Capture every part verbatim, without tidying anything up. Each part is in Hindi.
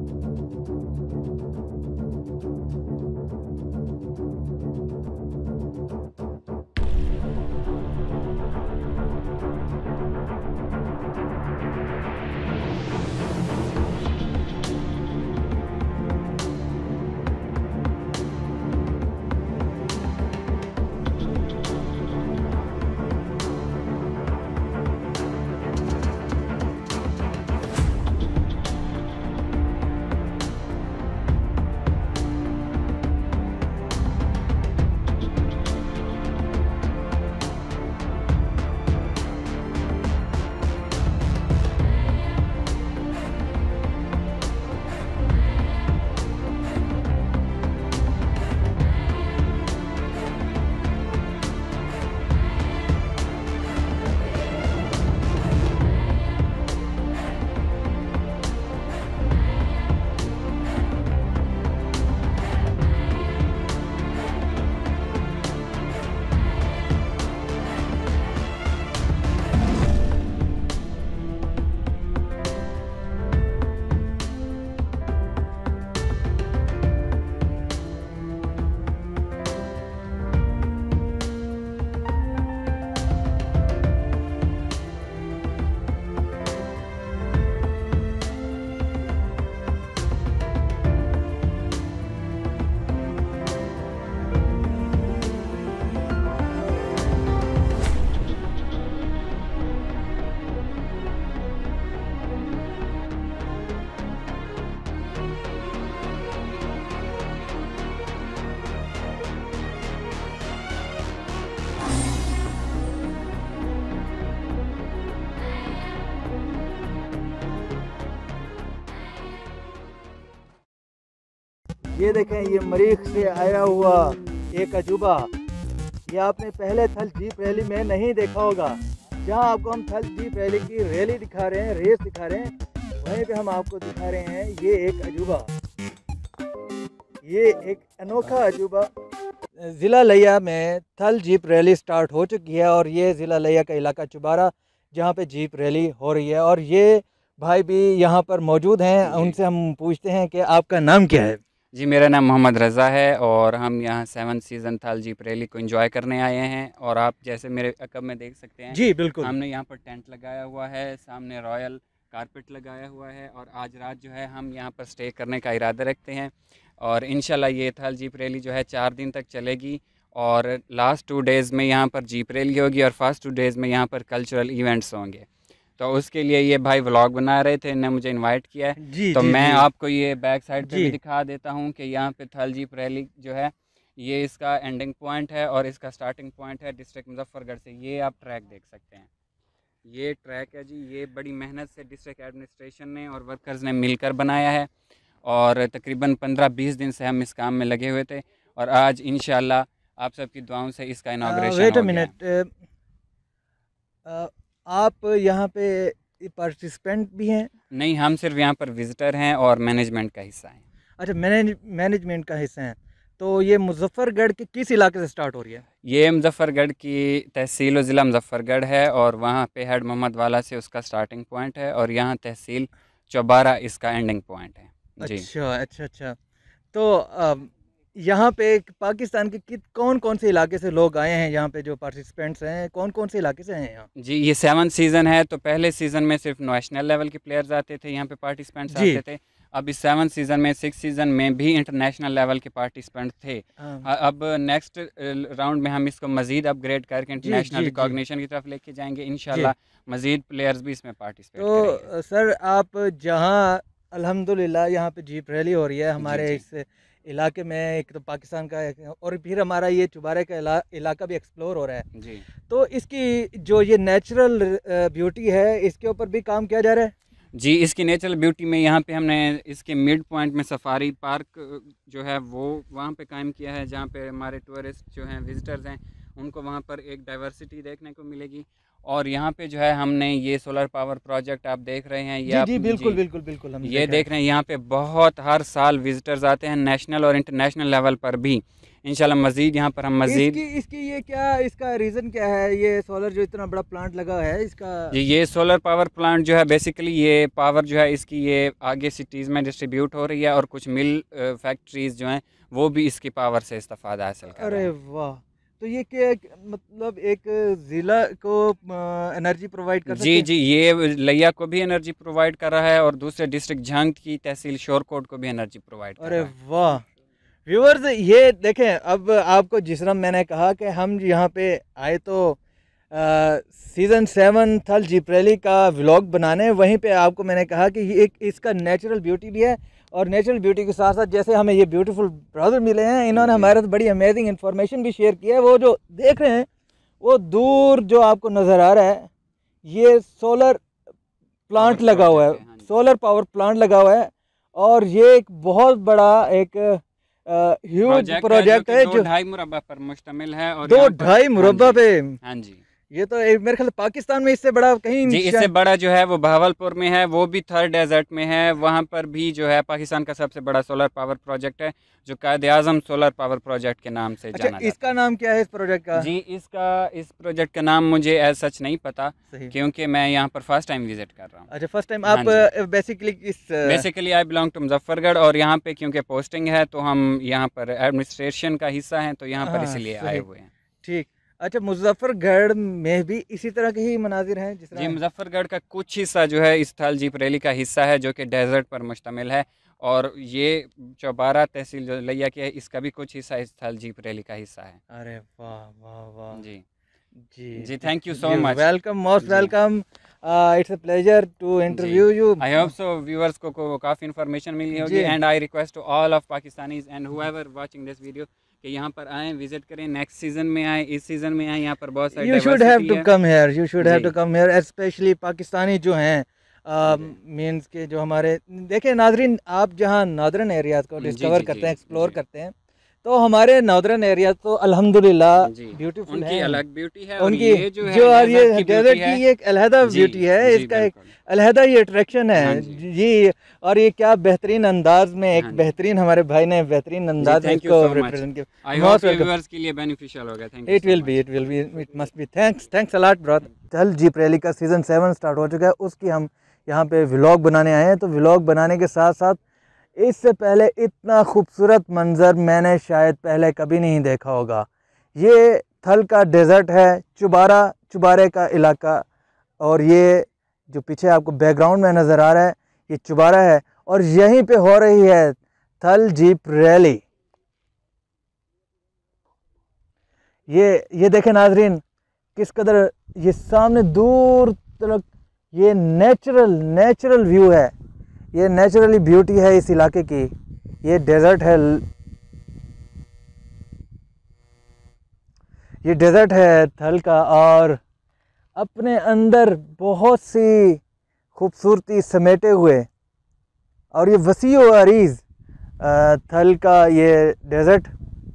ये देखें, ये मरीख से आया हुआ एक अजूबा, ये आपने पहले थल जीप रैली में नहीं देखा होगा। जहां आपको हम थल जीप रैली की रैली दिखा रहे हैं, रेस दिखा रहे हैं, वहीं पे हम आपको दिखा रहे हैं ये एक अजूबा, ये एक अनोखा अजूबा। ज़िला लिया में थल जीप रैली स्टार्ट हो चुकी है और ये ज़िला लिया का इलाका चुबारा जहाँ पे जीप रैली हो रही है, और ये भाई भी यहाँ पर मौजूद हैं। उनसे हम पूछते हैं कि आपका नाम क्या है? जी, मेरा नाम मोहम्मद रज़ा है और हम यहाँ seven season Thal jeep rally को एंजॉय करने आए हैं। और आप जैसे मेरे अकब में देख सकते हैं, जी बिल्कुल, हमने यहाँ पर टेंट लगाया हुआ है, सामने रॉयल कारपेट लगाया हुआ है और आज रात जो है हम यहाँ पर स्टे करने का इरादा रखते हैं। और इंशाल्लाह ये थाल जीप रैली जो है चार दिन तक चलेगी और लास्ट टू डेज़ में यहाँ पर जीप रैली होगी और फर्स्ट टू डेज़ में यहाँ पर कल्चरल इवेंट्स होंगे। तो उसके लिए ये भाई व्लॉग बना रहे थे, इन्होंने मुझे इनवाइट किया है। जी, तो जी, मैं जी। आपको ये बैक साइड पे भी दिखा देता हूँ कि यहाँ पे थाल जीप रैली जो है ये इसका एंडिंग पॉइंट है और इसका स्टार्टिंग पॉइंट है डिस्ट्रिक्ट मुजफ्फरगढ़ से। ये आप ट्रैक देख सकते हैं, ये ट्रैक है जी, ये बड़ी मेहनत से डिस्ट्रिक्ट एडमिनिस्ट्रेशन ने और वर्कर्स ने मिलकर बनाया है और तकरीबन पंद्रह बीस दिन से हम इस काम में लगे हुए थे और आज इंशाल्लाह आप सबकी दुआओं से इसका इनाग्रेशन वेट अ हो गया है। मिनट, आप यहाँ पे पार्टिसिपेंट भी हैं? नहीं, हम सिर्फ यहाँ पर विजिटर हैं और मैनेजमेंट का हिस्सा हैं। अच्छा, मैनेज मैनेजमेंट का हिस्सा हैं। तो ये मुजफ्फरगढ़ के किस इलाके से स्टार्ट हो रही है? ये मुजफ्फरगढ़ की तहसील व ज़िला मुजफ्फरगढ़ है और वहाँ पे हेड मोहम्मद वाला से उसका स्टार्टिंग पॉइंट है और यहाँ तहसील चौबारा इसका एंडिंग पॉइंट है जी। अच्छा अच्छा अच्छा। तो अम, यहाँ पे पाकिस्तान के कित कौन कौन से इलाके से लोग आए हैं? यहाँ पे जो पार्टिसिपेंट्स हैं कौन कौन से इलाके से हैं यहाँ? जी, ये सेवन सीज़न है तो पहले सीज़न में सिर्फ नेशनल लेवल के प्लेयर्स आते थे, यहाँ पे पार्टिसिपेंट्स आते थे। अब इस सेवन सीज़न में सिक्स सीज़न में भी इंटरनेशनल लेवल के पार्टिसिपेंट थे। हाँ। अब नेक्स्ट राउंड में हम इसको मज़ीद अपग्रेड करके जी, इंटरनेशनल जी, जी। रिकॉग्निशन की तरफ लेके जाएंगे इंशाल्लाह। मज़ीद प्लेयर्स भी इसमें पार्टिसिपेट तो करेंगे। अ, सर, आप जहाँ अल्हम्दुलिल्लाह यहाँ पे जीप रैली हो रही है जी हमारे जी इस इलाके में, एक तो पाकिस्तान का एक, और फिर हमारा ये चुबारे का इला, इलाका भी एक्सप्लोर हो रहा है, जी तो इसकी जो ये नेचुरल ब्यूटी है इसके ऊपर भी काम किया जा रहा है? जी, इसकी नेचुरल ब्यूटी में यहाँ पे हमने इसके मिड पॉइंट में सफारी पार्क जो है वो वहाँ पे कायम किया है, जहाँ पे हमारे टूरिस्ट जो हैं विजिटर्स हैं उनको वहाँ पर एक डाइवर्सिटी देखने को मिलेगी और यहाँ पे जो है हमने ये सोलर पावर प्रोजेक्ट आप देख रहे हैं, ये जी आप जी बिल्कुल जी, बिल्कुल बिल्कुल हम ये देख रहे हैं। यहाँ पे बहुत हर साल विजिटर्स आते हैं, नेशनल और इंटरनेशनल लेवल पर भी। इंशाल्लाह मज़ीद यहाँ पर हम मज़ीद इसकी इसकी ये क्या, इसका रीज़न क्या है, ये सोलर जो इतना बड़ा प्लांट लगा है इसका? जी, ये सोलर पावर प्लांट जो है बेसिकली ये पावर जो है इसकी ये आगे सिटीज़ में डिस्ट्रीब्यूट हो रही है, और कुछ मिल फैक्ट्रीज़ जो हैं वो भी इसकी पावर से इस्तेफादा हासिल कर रहे अरे हैं। वाह, तो ये क्या मतलब एक ज़िला को एनर्जी प्रोवाइड कर सकते जी हैं? जी, ये लिया को भी एनर्जी प्रोवाइड कर रहा है, और दूसरे डिस्ट्रिक्ट झंग की तहसील शोरकोट को भी एनर्जी प्रोवाइड कर अरे रहा है। वाह व्यूअर्स, ये देखें, अब आपको जिस तरह मैंने कहा कि हम यहाँ पे आए तो season seven Thal jeep rally का व्लॉग बनाने, वहीं पे आपको मैंने कहा कि ये एक इसका नेचुरल ब्यूटी भी है, और नेचुरल ब्यूटी के साथ साथ जैसे हमें ये ब्यूटीफुल ब्रदर मिले हैं, इन्होंने हमारे साथ बड़ी अमेजिंग इन्फॉर्मेशन भी शेयर की है। वो जो देख रहे हैं वो दूर जो आपको नज़र आ रहा है, ये सोलर प्लांट लगा हुआ है, सोलर पावर प्लांट लगा हुआ है, और ये एक बहुत बड़ा एक ह्यूज प्रोजेक्ट है जो दो ढाई मुरब्बा पर मुश्तमिल है, और दो ढाई मुरब्बा पे। हाँ जी, ये तो एक मेरे ख्याल पाकिस्तान में इससे बड़ा कहीं जी इससे बड़ा जो है वो बहावलपुर में है, वो भी थर्ड डेजर्ट में है। वहाँ पर भी जो है पाकिस्तान का सबसे बड़ा सोलर पावर प्रोजेक्ट है, जो कायद-ए-आज़म सोलर पावर प्रोजेक्ट के नाम से अच्छा, जाना जाता इसका है। नाम क्या है इस प्रोजेक्ट का? जी, इसका इस प्रोजेक्ट का नाम मुझे एज सच नहीं पता, क्योंकि मैं यहाँ पर फर्स्ट टाइम विजिट कर रहा हूँ। अच्छा, फर्स्ट टाइम हाँ आप बेसिकली इस basically I belong to Muzaffargarh, और यहाँ पे क्योंकि पोस्टिंग है तो हम यहाँ पर एडमिनिस्ट्रेशन का हिस्सा हैं, तो यहाँ पर हाँ, इसलिए सही। आए हुए हैं। ठीक। अच्छा, मुजफ्फरगढ़ में भी इसी तरह के ही मनाजिर हैं जिस जी, तरह? मुजफ्फरगढ़ का कुछ हिस्सा जो है इस थल जीप रैली का हिस्सा है, जो कि डेजर्ट पर मुश्तमिल है, और ये चौबारा तहसील जो लिया की है, इसका भी कुछ हिस्सा इस थल जीप रैली का हिस्सा है। अरे वाह वाह वाह जी जी जी, thank you so much. Welcome, most जी। Welcome, it's a pleasure to interview you. I hope so viewers को, को काफ़ी इन्फॉर्मेशन मिली होगी, जी। And I request to all of Pakistanis and whoever watching this video कि यहाँ पर आएँ, विजिट करें, नेक्स्ट सीज़न में आएँ, इस सीज़न में आएँ। यहाँ पर बहुत सारी you should have diversity too है। Come here, you should have जी। To come here, specially Pakistani जो हैं, मीन्स के जो हमारे, देखिए नाजरीन, आप जहाँ नॉर्दर्न एरियाज़ को जी, डिस्कवर जी, करते जी, हैं, एक्सप्लोर जी। करते हैं, तो हमारे नॉर्दर्न एरिया तो अल्हम्दुलिल्लाह जी, ब्यूटीफुल उनकी हैं, अलग ब्यूटी है, और उनकी ये जो है जो और ये डेजर्ट की डेजर्ट ब्यूटी की है। ये एक अलहदा जी, ब्यूटी है, जी, इसका एक बिल्कुल। अलहदा ही अट्रैक्शन हाँ है जी। जी। और ये क्या बेहतरीन अंदाज में, एक हाँ जी। बेहतरीन हमारे भाई ने बेहतरीन अंदाज में थैंक यू इसको सो मच। रिप्रेजेंट किया। आई होप मोस्ट ये वेलकम। व्यूअर्स के लिए बेनिफिशियल होगा। Thank you it so will much. Be, it will be, it must be. Thanks thanks a lot brother. Thal jeep rally का सीज़न सेवन स्टार्ट हो चुका है, उसकी हम यहाँ पे व्लॉग बनाने आए हैं। तो व्लॉग बनाने के साथ साथ इससे पहले इतना खूबसूरत मंजर मैंने शायद पहले कभी नहीं देखा होगा। ये थल का डेजर्ट है, चुबारा चुबारे का इलाका, और ये जो पीछे आपको बैकग्राउंड में नज़र आ रहा है ये चुबारा है, और यहीं पे हो रही है थल जीप रैली। ये ये देखें नाजरीन, किस कदर ये सामने दूर तक ये नेचुरल नेचुरल व्यू है, ये नेचुरली ब्यूटी है इस इलाके की। ये डेजर्ट है, ये डेजर्ट है थल का, और अपने अंदर बहुत सी खूबसूरती समेटे हुए, और ये वसी व अरीज़ थल का ये डेजर्ट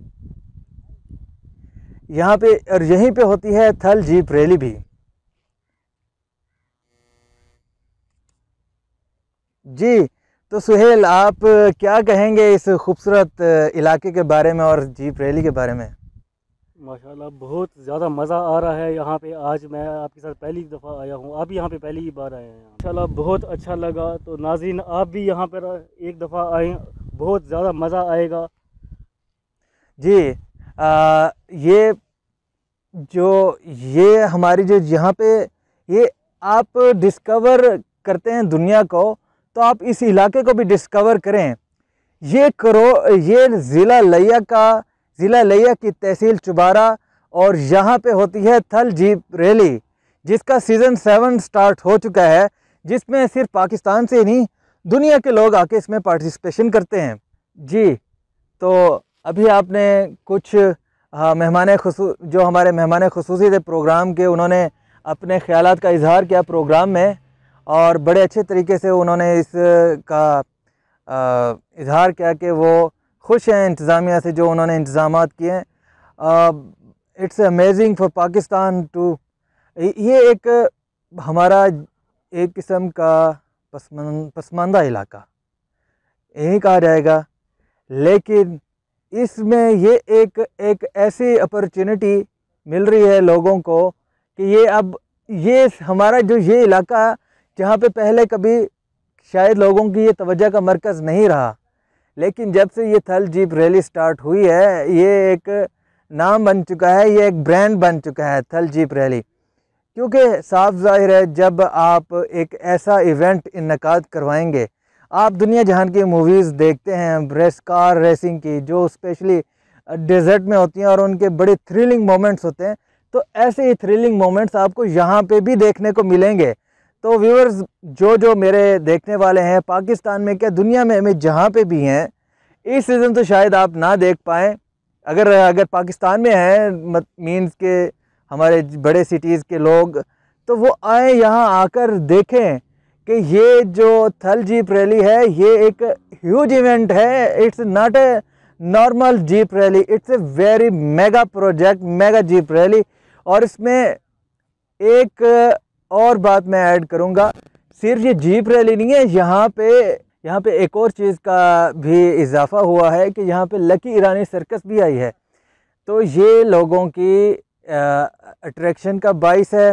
यहाँ पे, और यहीं पे होती है थल जीप रैली भी। जी, तो सुहेल, आप क्या कहेंगे इस खूबसूरत इलाके के बारे में और जीप रैली के बारे में? माशाल्लाह बहुत ज़्यादा मज़ा आ रहा है यहाँ पे। आज मैं आपके साथ पहली दफ़ा आया हूँ, आप यहाँ पे पहली ही बार आए हैं। माशाल्लाह बहुत अच्छा लगा। तो नाज़रीन, आप भी यहाँ पर एक दफ़ा आए, बहुत ज़्यादा मज़ा आएगा। जी, आ, ये जो ये हमारी जो यहाँ पे ये आप डिस्कवर करते हैं दुनिया को, तो आप इस इलाके को भी डिस्कवर करें। ये करो, ये ज़िला लिया का ज़िला लिया की तहसील चुबारा, और यहाँ पे होती है थल जीप रैली, जिसका सीज़न सेवन स्टार्ट हो चुका है, जिसमें सिर्फ पाकिस्तान से ही नहीं दुनिया के लोग आके इसमें पार्टिसिपेशन करते हैं। जी, तो अभी आपने कुछ हाँ मेहमान खुसू जो हमारे मेहमान खुसूसी थे प्रोग्राम के, उन्होंने अपने ख्यालात का इजहार किया प्रोग्राम में, और बड़े अच्छे तरीके से उन्होंने इस का इजहार किया कि वो खुश हैं इंतज़ामिया से जो उन्होंने इंतज़ामात किए हैं। It's amazing for Pakistan too ये एक हमारा एक किस्म का पसमन पसमानदा इलाका यही कहा जाएगा, लेकिन इसमें ये एक एक ऐसी अपॉर्चुनिटी मिल रही है लोगों को कि ये अब ये हमारा जो ये इलाका जहाँ पे पहले कभी शायद लोगों की ये तवज्जो का मरकज़ नहीं रहा, लेकिन जब से ये थल जीप रैली स्टार्ट हुई है ये एक नाम बन चुका है, ये एक ब्रांड बन चुका है थल जीप रैली। क्योंकि साफ ज़ाहिर है जब आप एक ऐसा इवेंट इन्नकाद करवाएंगे, आप दुनिया जहान की मूवीज़ देखते हैं रेस कार रेसिंग की जो स्पेशली डेजर्ट में होती हैं और उनके बड़े थ्रिलिंग मोमेंट्स होते हैं, तो ऐसे ही थ्रिलिंग मोमेंट्स आपको यहाँ पे भी देखने को मिलेंगे। तो व्यूअर्स जो जो मेरे देखने वाले हैं पाकिस्तान में क्या दुनिया में हमें जहाँ पे भी हैं, इस सीज़न तो शायद आप ना देख पाएँ। अगर अगर पाकिस्तान में हैं मीन्स के हमारे बड़े सिटीज़ के लोग, तो वो आए यहाँ आकर देखें कि ये जो थल जीप रैली है ये एक ह्यूज इवेंट है। It's not a normal jeep rally, it's a very mega project, mega jeep rally. और इसमें एक और बात मैं ऐड करूँगा, सिर्फ ये जीप रैली नहीं है, यहाँ पे यहाँ पे एक और चीज़ का भी इजाफा हुआ है कि यहाँ पे लकी ईरानी सर्कस भी आई है। तो ये लोगों की अट्रैक्शन का बाइस है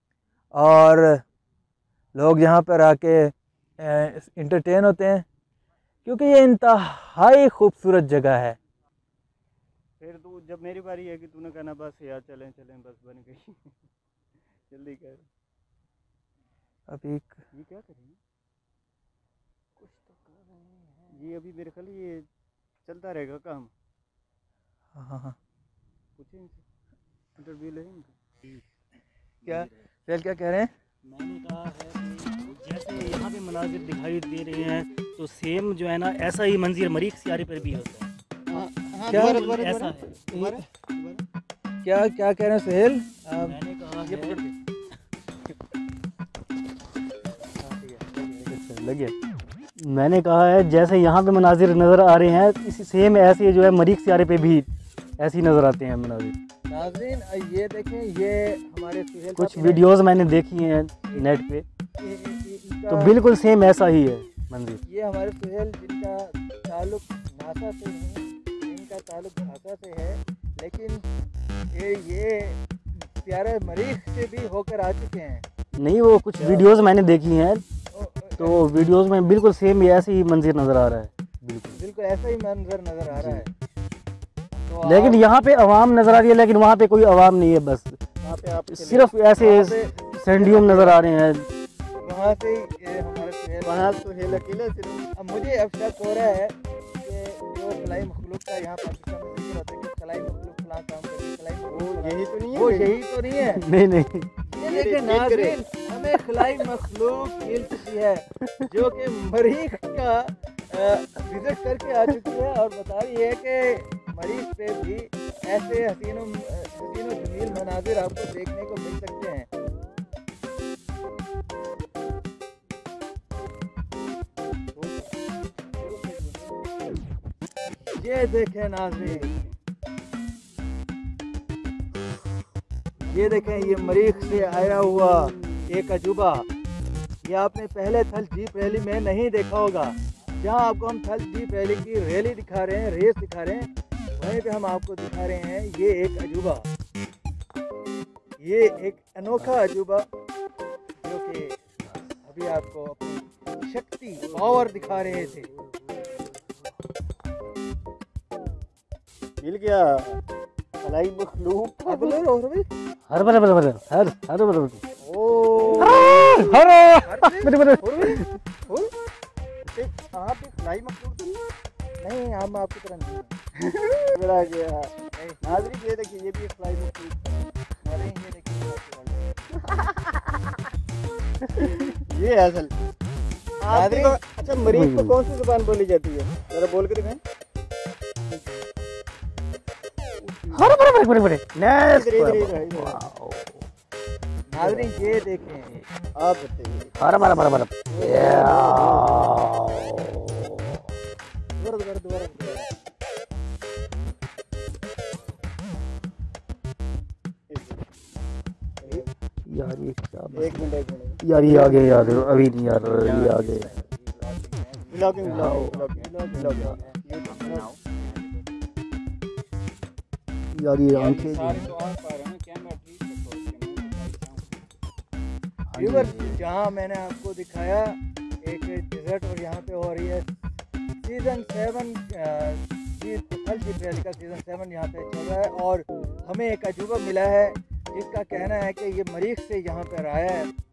और लोग यहाँ पर आके इंटरटेन होते हैं क्योंकि ये इंतहाई खूबसूरत जगह है। फिर तू जब मेरी बारी है कि तूने कहना बस यार चलें चलें बस बन गई जल्दी कर। अभी ये क्या करेंगे, कुछ तो कर रहे हैं ये अभी मेरे ख्याल ये चलता रहेगा काम। हाँ हाँ हाँ पूछें इंटरव्यू लेंगे क्या सेल क्या कह रहे हैं? मैंने कहा है कि जैसे यहाँ पे मनाजिर दिखाई दे रहे हैं तो सेम जो है ना ऐसा ही मंजर मरीख सियारे पर भी होता है। क्या ऐसा है क्या क्या कह रहे हैं सुहेल? मैंने कहा ये है लगे मैंने कहा है जैसे यहाँ पे मनाजिर नज़र आ रहे हैं इसी सेम ऐसे जो है मरीख सियारे पे भी ऐसे ही नज़र आते हैं मनाजिर। नाज़रीन ये देखें, ये हमारे सुहेल कुछ वीडियोस मैंने देखी हैं नेट पे, तो बिल्कुल सेम ऐसा ही है मंदिर। ये हमारे सुहेल जिनका ताल्लुक नासा से नहीं, इनका ताल्लुक नासा से है, लेकिन ये ये प्यारे मरीख से भी होकर आ चुके हैं। नहीं वो कुछ वीडियोस मैंने देखी हैं तो वीडियोस में बिल्कुल सेम ऐसे ही मंजर नज़र आ रहा है। बिल्कुल बिल्कुल ऐसा ही मंजर नज़र आ रहा है। तो लेकिन यहाँ पे आवाम नज़र आ रही है, लेकिन वहाँ पे कोई आवाम नहीं है, बस वहाँ पे आप सिर्फ ऐसे सैंडियम नज़र आ रहे हैं। वहाँ से ये हमारे सुहेल वहाँ सुहेल अकेले सिर्फ। अब मुझे अब शक हो रहा है कि जो खलाई मखलूक का यहाँ पाकिस्तान में जिक्र होता है कि खलाई मखलूक फलां काम करती है, खलाई मखलूक यही तो नहीं है, वो यही तो नहीं है। नहीं नहीं ये देखिए नाज़रीन, हमें खलाई मखलूक मिल चुकी है जो कि मरीख का विजिट करके आ चुकी है और बता रही है कि मरीख पे भी ऐसे हसीनों हसीनों जमील मनाजिर आपको देखने को मिल सकते हैं। ये देखें नाज़रीन, ये देखें ये मरीख से आया हुआ एक अजूबा। ये आपने पहले थल जीप रैली में नहीं देखा होगा। जहां आपको हम थल जीप रैली की रैली दिखा रहे हैं, रेस दिखा रहे हैं, वहीं पे हम आपको दिखा रहे हैं ये एक अजूबा, ये एक अनोखा अजूबा जो कि अभी आपको अपनी शक्ति पावर दिखा रहे थे। मिल गया खलाई मखलूक। अब बोलो रो रो भी हर बार बार बार हर हर बार ओ हर हर बार हो आप भी खलाई मखलूक तो नहीं, हम आपकी तरह नहीं बड़ा गया। नाज़रीन ये देखिए ये भी एक खलाई मखलूक, अरे ये देखिए ये असल नाज़रीन। अच्छा मरीज को कौन सी जुबान बोली जाती है, जरा बोल के दिखाएं। हर बार बार बार बार नाज़रीन ये देखें आप बताइए हर बार बार बार दोबारा दोबारा दोबारा एक मिनट एक मिनट यार ये आ गए यार, अभी नहीं यार, ये आ गए व्लॉगिंग व्लॉगिंग यार, ये आंखें सारे तो आप पा रहे हैं, कैमरा ठीक रखो इसके मुंह में दिखाऊं। व्यूअर्स, जहाँ मैंने आपको दिखाया एक डिजर्ट और यहाँ पे हो रही है season seven Thal jeep rally का सीज़न सेवन यहाँ पे चल रहा है। और हमें एक अजूबा मिला है जिसका कहना है कि ये मरीख से यहाँ पर आया है